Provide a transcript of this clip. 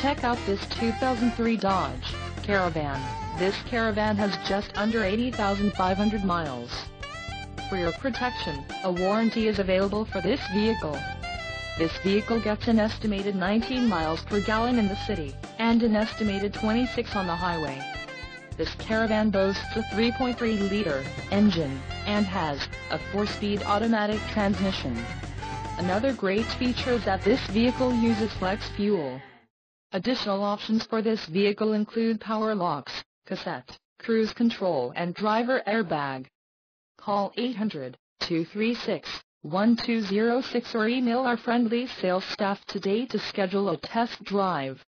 Check out this 2003 Dodge Caravan. This Caravan has just under 80,500 miles. For your protection, a warranty is available for this vehicle. This vehicle gets an estimated 19 miles per gallon in the city, and an estimated 26 on the highway. This Caravan boasts a 3.3-liter engine, and has a 4-speed automatic transmission. Another great feature is that this vehicle uses flex fuel. Additional options for this vehicle include power locks, cassette, cruise control and driver airbag. Call 800-236-1206 or email our friendly sales staff today to schedule a test drive.